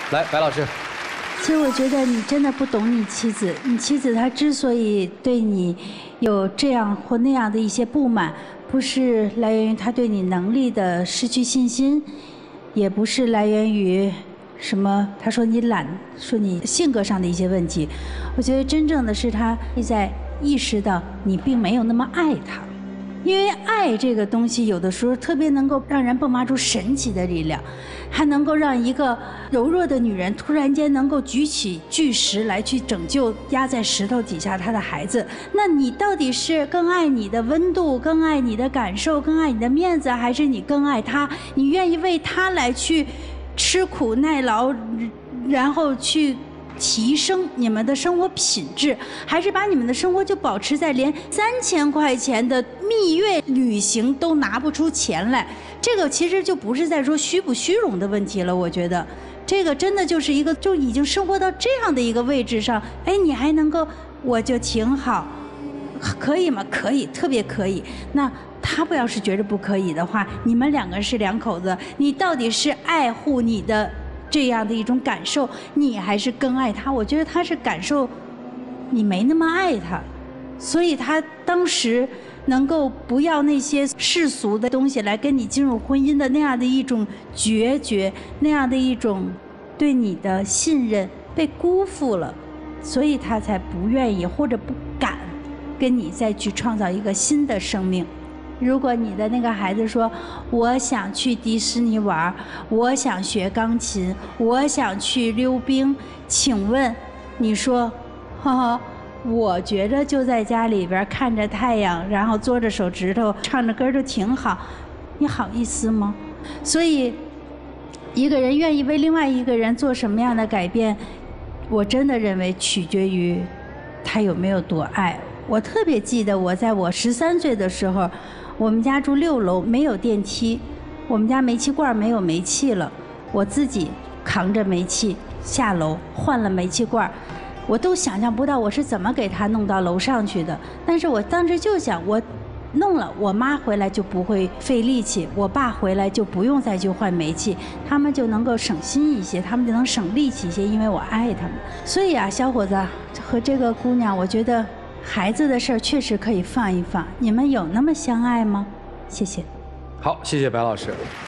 来，白老师。 其实我觉得你真的不懂你妻子，你妻子她之所以对你有这样或那样的一些不满，不是来源于她对你能力的失去信心，也不是来源于什么她说你懒，说你性格上的一些问题。我觉得真正的是她在意识到你并没有那么爱她。因为爱这个东西，有的时候特别能够让人迸发出神奇的力量，还能够让一个柔弱的女人突然间能够举起巨石来去拯救压在石头底下她的孩子。那你到底是更爱你的温度，更爱你的感受，更爱你的面子，还是你更爱他？你愿意为他来去吃苦耐劳，然后去提升你们的生活品质，还是把你们的生活就保持在连3000块钱的蜜月旅行都拿不出钱来？这个其实就不是在说虚不虚荣的问题了，我觉得这个真的就是一个就已经生活到这样的一个位置上，哎，你还能够我就挺好，可以吗？可以，特别可以。那他不要是觉得不可以的话，你们2个是2口子，你到底是爱护你的这样的一种感受，你还是更爱他？我觉得他是感受你没那么爱他，所以他当时能够不要那些世俗的东西来跟你进入婚姻的那样的一种决绝，那样的一种对你的信任被辜负了，所以他才不愿意或者不敢跟你再去创造一个新的生命。如果你的那个孩子说我想去迪士尼玩，我想学钢琴，我想去溜冰，请问你说呵呵，我觉着就在家里边看着太阳，然后嘬着手指头唱着歌就挺好，你好意思吗？所以一个人愿意为另外一个人做什么样的改变，我真的认为取决于他有没有多爱。我特别记得我在我13岁的时候，我们家住6楼，没有电梯，我们家煤气罐没有煤气了，我自己扛着煤气下楼换了煤气罐，我都想象不到我是怎么给他弄到楼上去的。但是我当时就想，我弄了，我妈回来就不会费力气，我爸回来就不用再去换煤气，他们就能够省心一些，他们就能省力气一些，因为我爱他们。所以啊，小伙子和这个姑娘，我觉得孩子的事儿确实可以放一放，你们有那么相爱吗？谢谢。 好，谢谢白老师。